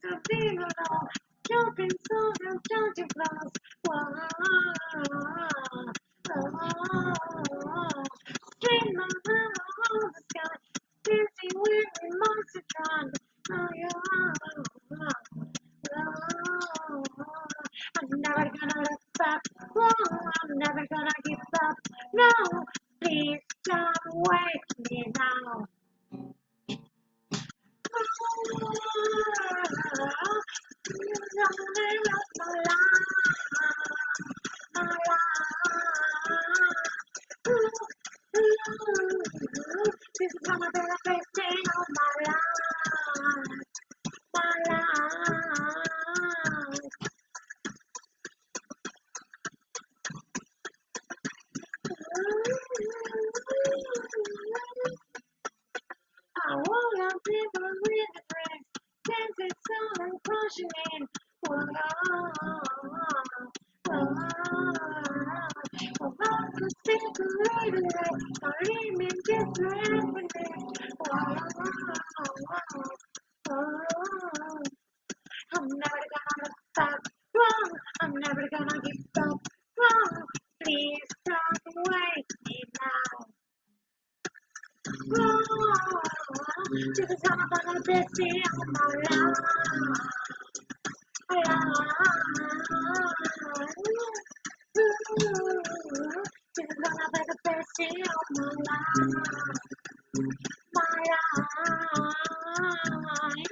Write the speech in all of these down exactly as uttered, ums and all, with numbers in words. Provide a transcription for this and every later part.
Nothing at all. Jumping so I'm jumping fast. Wow. Oh. String my hand on the sky. Dancing with me, monster trying. Oh, yeah. Oh. I'm never gonna let back. Oh, I'm never gonna give up. No, please don't wake me now. This is gonna be the best day of my life, my life. I wanna be the with the friends, dancing sound and crushing in. Whoa, whoa, whoa, I could still create it, I leave me just happening. Whoa, whoa, I'm never gonna stop. Whoa, I'm never gonna give up. Whoa, please don't wake me now. Whoa, to the top of the best day of my life. To the top of the best day of my life. My life.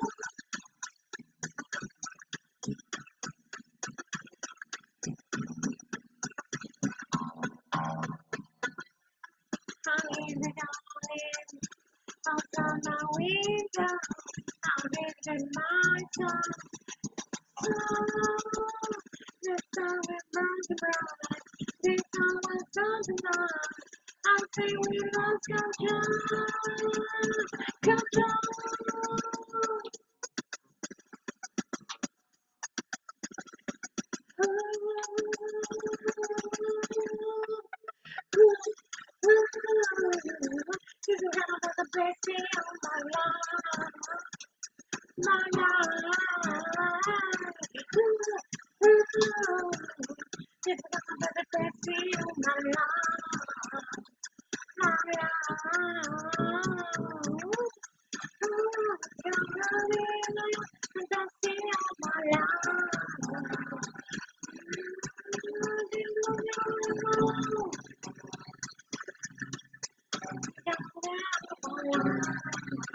I'm in the darling. Outside my window, I'm in my song. So, the sun will burn the bright. This song will come tonight. I say we lost control, control. This is another the best day of my life. My life. This is another the best day of my life. My life. The best day of my life.